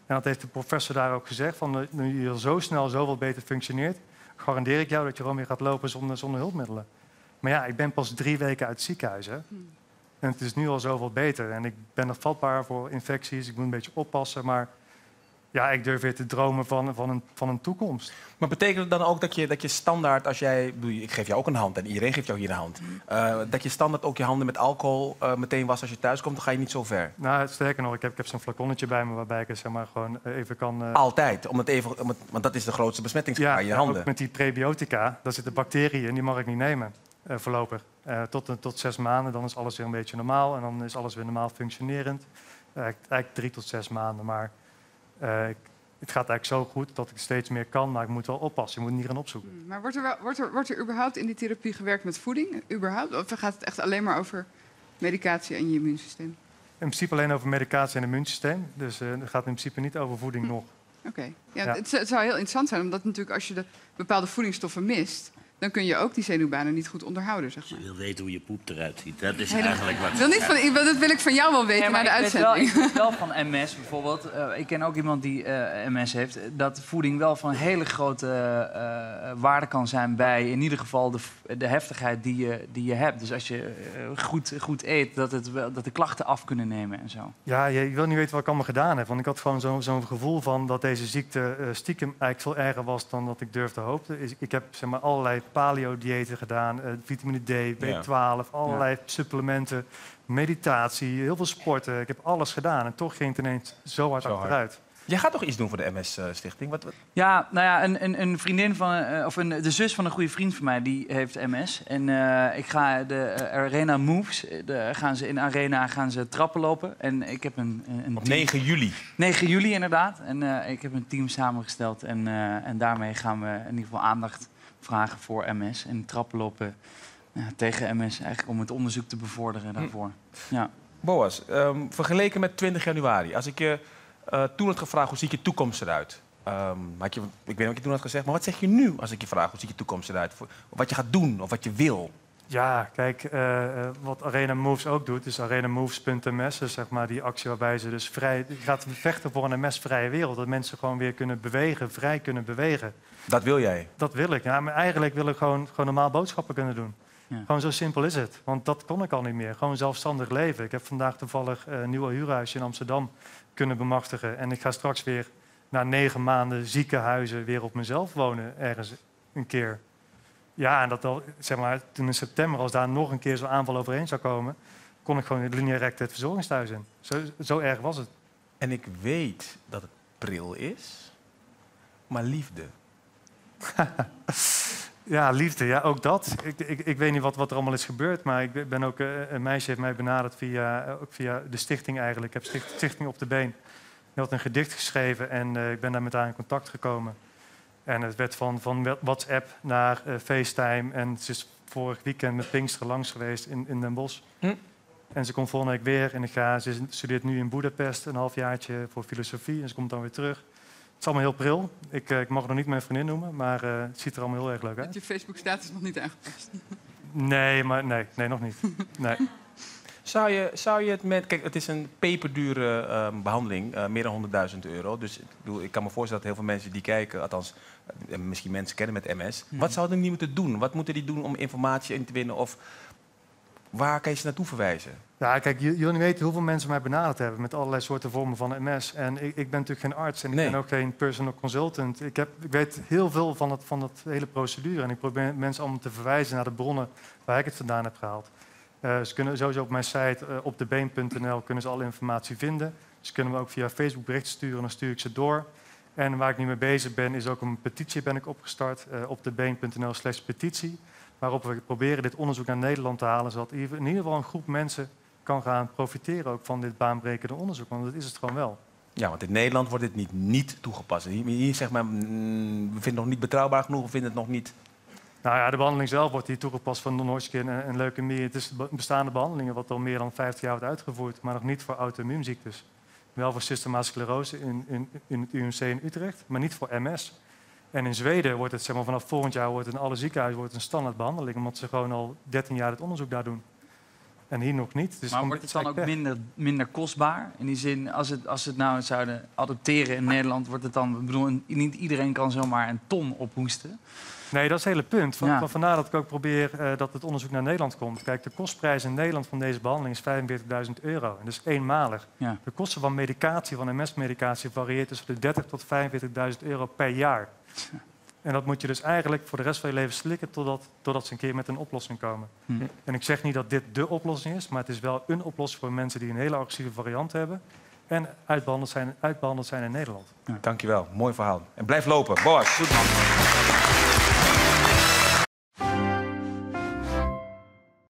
En dat heeft de professor daar ook gezegd. Van, nu je zo snel zoveel beter functioneert, garandeer ik jou dat je gewoon weer gaat lopen zonder hulpmiddelen. Maar ja, ik ben pas 3 weken uit het ziekenhuis. Hè? En het is nu al zoveel beter. En ik ben nog vatbaar voor infecties. Ik moet een beetje oppassen. Maar ja, ik durf weer te dromen van een toekomst. Maar betekent het dan ook dat je standaard, als jij... Ik geef jou ook een hand en iedereen geeft jou hier een hand. Dat je standaard ook je handen met alcohol meteen was als je thuis komt? Dan ga je niet zo ver. Nou, sterker nog, ik heb zo'n flaconnetje bij me waarbij ik het zeg maar gewoon even kan... Altijd? Want dat is de grootste besmettingsgevaar, je handen. Ook met die prebiotica, daar zitten bacteriën in, die mag ik niet nemen. Voorlopig. Tot 6 maanden, dan is alles weer een beetje normaal. En dan is alles weer normaal functionerend. Eigenlijk 3 tot 6 maanden. Maar het gaat eigenlijk zo goed dat ik steeds meer kan. Maar ik moet wel oppassen. Je moet niet gaan opzoeken. Maar wordt er überhaupt in die therapie gewerkt met voeding? Überhaupt? Of gaat het echt alleen maar over medicatie en je immuunsysteem? In principe alleen over medicatie en immuunsysteem. Dus het gaat in principe niet over voeding nog. Oké. Ja. Het zou heel interessant zijn, omdat natuurlijk als je de bepaalde voedingsstoffen mist, dan kun je ook die zenuwbanen niet goed onderhouden, zeg maar. Je wil weten hoe je poep eruit ziet. Dat is eigenlijk wat... Dat wil ik van jou wel weten na de uitzending. Ik weet wel van MS bijvoorbeeld. Ik ken ook iemand die MS heeft. Dat voeding wel van hele grote waarde kan zijn bij in ieder geval de heftigheid die je hebt. Dus als je goed eet, dat de klachten af kunnen nemen en zo. Ja, je wil niet weten wat ik allemaal gedaan heb. Want ik had gewoon zo'n gevoel van dat deze ziekte stiekem eigenlijk veel erger was dan dat ik durfde hoopte. Ik heb zeg maar allerlei paleo-diëten gedaan, vitamine D, B12, allerlei supplementen, meditatie, heel veel sporten. Ik heb alles gedaan en toch ging het ineens zo hard achteruit. Jij gaat toch iets doen voor de MS-stichting? Ja, nou ja, een vriendin van, de zus van een goede vriend van mij, die heeft MS. En ik ga de Arena Moves, gaan ze trappen lopen. En ik heb een op 9 juli? 9 juli inderdaad. En ik heb een team samengesteld en daarmee gaan we in ieder geval aandacht vragen voor MS en trappenlopen tegen MS, eigenlijk om het onderzoek te bevorderen daarvoor. Ja. Boas, vergeleken met 20 januari, als ik je toen had gevraagd hoe ziet je toekomst eruit? Ik weet niet wat je toen had gezegd, maar wat zeg je nu als ik je vraag hoe ziet je toekomst eruit? Wat je gaat doen of wat je wil? Ja, kijk, wat Arena Moves ook doet, is arenamoves.ms, dus zeg maar die actie waarbij ze dus gaat vechten voor een MS-vrije wereld. Dat mensen gewoon weer kunnen bewegen, vrij kunnen bewegen. Dat wil jij? Dat wil ik. Ja, maar eigenlijk wil ik gewoon normaal boodschappen kunnen doen. Ja. Gewoon zo simpel is het. Want dat kon ik al niet meer. Gewoon zelfstandig leven. Ik heb vandaag toevallig een nieuw huurhuisje in Amsterdam kunnen bemachtigen. En ik ga straks weer na 9 maanden ziekenhuizen weer op mezelf wonen ergens een keer. Ja, en dat al, zeg maar, toen in september, als daar nog een keer zo'n aanval overheen zou komen, kon ik gewoon linea recta het verzorgingstehuis in. Zo erg was het. En ik weet dat het pril is, maar liefde. Ja, liefde, ja, ook dat. Ik weet niet wat er allemaal is gebeurd, maar ik ben ook, een meisje heeft mij benaderd via de stichting eigenlijk. Ik heb Stichting Op de Been. Die had een gedicht geschreven en ik ben daar met haar in contact gekomen. En het werd van WhatsApp naar FaceTime. En ze is vorig weekend met Pinksteren langs geweest in Den Bosch. En ze komt volgende week weer. En ze studeert nu in Boedapest een halfjaartje voor filosofie. En ze komt dan weer terug. Het is allemaal heel pril. Ik mag het nog niet mijn vriendin noemen, maar het ziet er allemaal heel erg leuk uit. Heb je Facebook-status nog niet aangepast? Nee, nog niet. Nee. Zou je het met... Kijk, het is een peperdure behandeling, meer dan €100.000. Dus ik kan me voorstellen dat heel veel mensen die kijken, althans misschien mensen kennen met MS. Wat zouden die moeten doen? Wat moeten die doen om informatie in te winnen? Of waar kan je ze naartoe verwijzen? Ja, kijk, jullie weten hoeveel mensen mij benaderd hebben met allerlei soorten vormen van MS. En ik ben natuurlijk geen arts en ik ben ook geen personal consultant. Ik weet heel veel van het hele procedure. En ik probeer mensen allemaal te verwijzen naar de bronnen waar ik het vandaan heb gehaald. Ze kunnen sowieso op mijn site opdebeen.nl kunnen ze alle informatie vinden. Ze kunnen me ook via Facebook berichten sturen en dan stuur ik ze door. En waar ik nu mee bezig ben, is ook een petitie ben ik opgestart. opdebeen.nl/petitie. Waarop we proberen dit onderzoek naar Nederland te halen. Zodat in ieder geval een groep mensen kan gaan profiteren ook van dit baanbrekende onderzoek. Want dat is het gewoon wel. Ja, want in Nederland wordt dit niet toegepast. Hier zeg maar, we vinden het nog niet betrouwbaar genoeg, we vinden het nog niet... Nou ja, de behandeling zelf wordt hier toegepast voor non-Hodgkin en leukemie. Het is bestaande behandelingen wat al meer dan 50 jaar wordt uitgevoerd, maar nog niet voor auto-immuunziektes. Wel voor systematische sclerose in het UMC in Utrecht, maar niet voor MS. En in Zweden wordt het, zeg maar, vanaf volgend jaar wordt in alle ziekenhuizen een standaard behandeling, omdat ze gewoon al 13 jaar het onderzoek daar doen. En hier nog niet. Dus maar wordt het dan ook minder kostbaar? In die zin, als ze het nou zouden adopteren in Nederland, wordt het dan... Ik bedoel, niet iedereen kan zomaar een ton ophoesten. Nee, dat is het hele punt. Vandaar dat ik ook probeer dat het onderzoek naar Nederland komt. Kijk, de kostprijs in Nederland van deze behandeling is €45.000. En dat is eenmalig. Ja. De kosten van medicatie, van MS-medicatie, varieert tussen de €30.000 tot €45.000 per jaar. En dat moet je dus eigenlijk voor de rest van je leven slikken totdat ze een keer met een oplossing komen. En ik zeg niet dat dit dé oplossing is, maar het is wel een oplossing voor mensen die een hele agressieve variant hebben en uitbehandeld zijn in Nederland. Ja. Dankjewel, mooi verhaal. En blijf lopen. Boas. Goed man.